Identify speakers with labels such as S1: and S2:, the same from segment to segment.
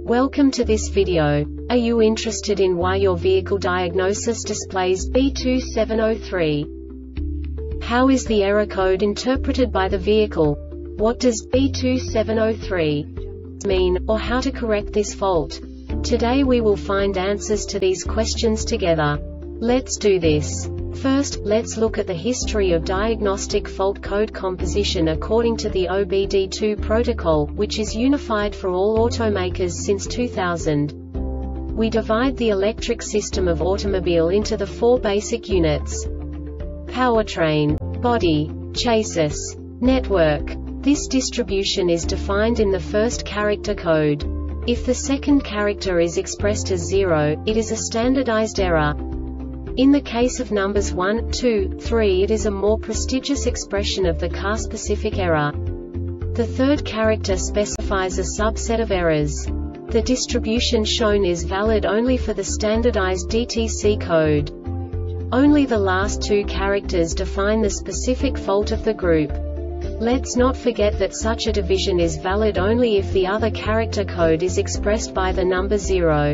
S1: Welcome to this video. Are you interested in why your vehicle diagnosis displays B2703? How is the error code interpreted by the vehicle? What does B2703 mean, or how to correct this fault? Today we will find answers to these questions together. Let's do this. First, let's look at the history of diagnostic fault code composition according to the OBD2 protocol, which is unified for all automakers since 2000. We divide the electric system of automobile into the four basic units: powertrain, body, chassis, network. This distribution is defined in the first character code. If the second character is expressed as 0, it is a standardized error. In the case of numbers 1, 2, 3, it is a more prestigious expression of the car-specific error. The third character specifies a subset of errors. The distribution shown is valid only for the standardized DTC code. Only the last two characters define the specific fault of the group. Let's not forget that such a division is valid only if the other character code is expressed by the number 0.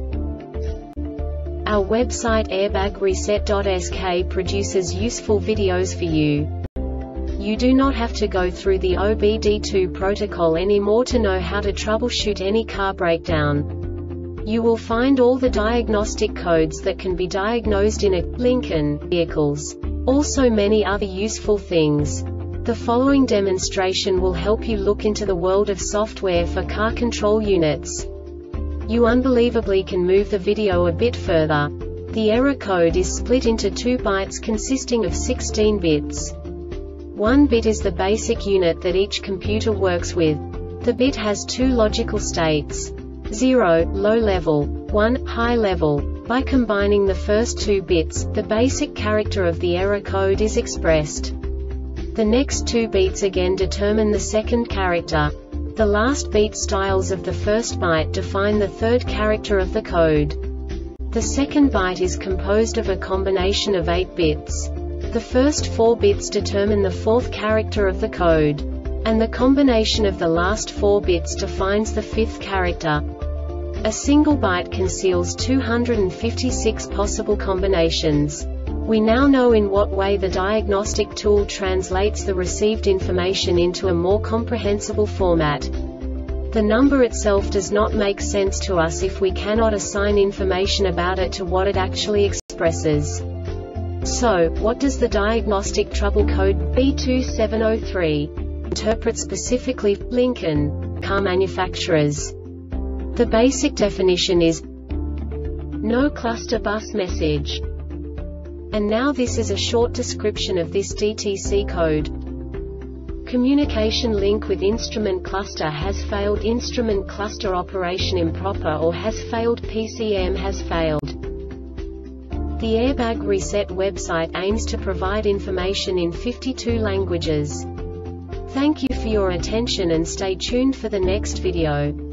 S1: Our website airbagreset.sk produces useful videos for you. You do not have to go through the OBD2 protocol anymore to know how to troubleshoot any car breakdown. You will find all the diagnostic codes that can be diagnosed in a Lincoln vehicles. Also many other useful things. The following demonstration will help you look into the world of software for car control units. You unbelievably can move the video a bit further. The error code is split into 2 bytes consisting of 16 bits. 1 bit is the basic unit that each computer works with. The bit has 2 logical states: 0, low level, 1, high level. By combining the first 2 bits, the basic character of the error code is expressed. The next 2 beats again determine the second character. The last beat styles of the first byte define the third character of the code. The second byte is composed of a combination of 8 bits. The first 4 bits determine the fourth character of the code. And the combination of the last 4 bits defines the fifth character. A single byte conceals 256 possible combinations. We now know in what way the diagnostic tool translates the received information into a more comprehensible format. The number itself does not make sense to us if we cannot assign information about it to what it actually expresses. So, what does the diagnostic trouble code B2703 interpret specifically for Lincoln car manufacturers? The basic definition is no cluster bus message. And now this is a short description of this DTC code. Communication link with instrument cluster has failed. Instrument cluster operation improper or has failed. PCM has failed. The Airbag Reset website aims to provide information in 52 languages. Thank you for your attention and stay tuned for the next video.